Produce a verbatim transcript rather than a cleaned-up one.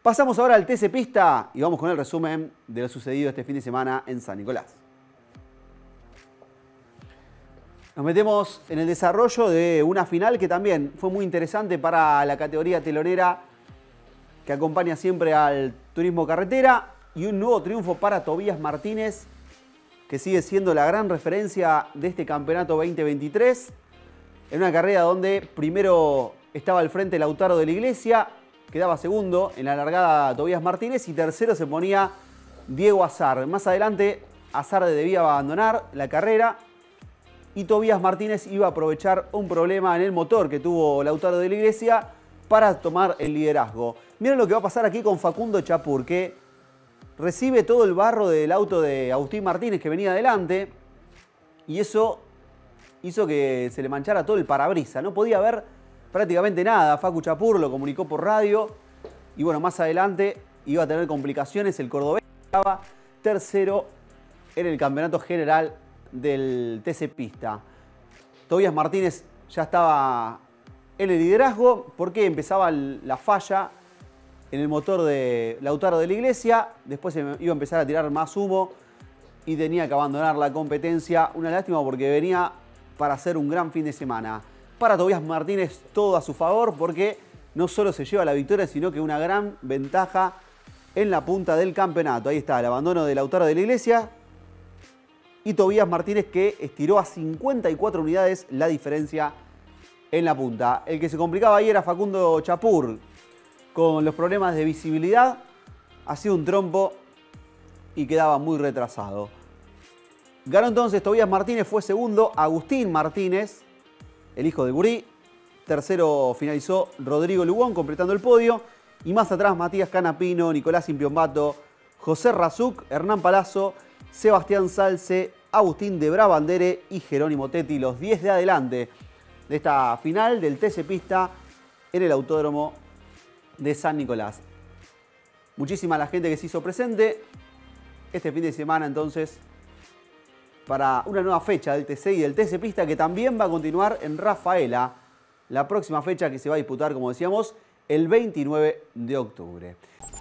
Pasamos ahora al T C Pista y vamos con el resumen de lo sucedido este fin de semana en San Nicolás. Nos metemos en el desarrollo de una final que también fue muy interesante para la categoría telonera que acompaña siempre al turismo carretera, y un nuevo triunfo para Tobías Martínez, que sigue siendo la gran referencia de este campeonato veinte veintitrés, en una carrera donde primero estaba al frente Lautaro de la Iglesia, quedaba segundo en la largada Tobías Martínez y tercero se ponía Diego Azar. Más adelante Azar debía abandonar la carrera y Tobías Martínez iba a aprovechar un problema en el motor que tuvo Lautaro de la Iglesia para tomar el liderazgo. Miren lo que va a pasar aquí con Facundo Chapur, que recibe todo el barro del auto de Agustín Martínez que venía adelante, y eso hizo que se le manchara todo el parabrisas. No podía ver prácticamente nada. Facu Chapur lo comunicó por radio y bueno, más adelante iba a tener complicaciones. El cordobés estaba tercero en el campeonato general del T C Pista. Tobías Martínez ya estaba en el liderazgo porque empezaba la falla en el motor de Lautaro de la Iglesia. Después iba a empezar a tirar más humo y tenía que abandonar la competencia. Una lástima porque venía para hacer un gran fin de semana. Para Tobías Martínez todo a su favor porque no solo se lleva la victoria, sino que una gran ventaja en la punta del campeonato. Ahí está el abandono de Lautaro de la Iglesia y Tobías Martínez, que estiró a cincuenta y cuatro unidades la diferencia en la punta. El que se complicaba ahí era Facundo Chapur, con los problemas de visibilidad, hacía un trompo y quedaba muy retrasado. Ganó entonces Tobías Martínez, fue segundo Agustín Martínez, el hijo de Gurí. Tercero finalizó Rodrigo Lugón, completando el podio. Y más atrás Matías Canapino, Nicolás Impiombato, José Razuc, Hernán Palazzo, Sebastián Salce, Agustín de Brabandere y Jerónimo Tetti, los diez de adelante de esta final del T C Pista en el Autódromo de San Nicolás. Muchísima la gente que se hizo presente este fin de semana entonces para una nueva fecha del T C y del T C Pista, que también va a continuar en Rafaela, la próxima fecha que se va a disputar, como decíamos, el veintinueve de octubre.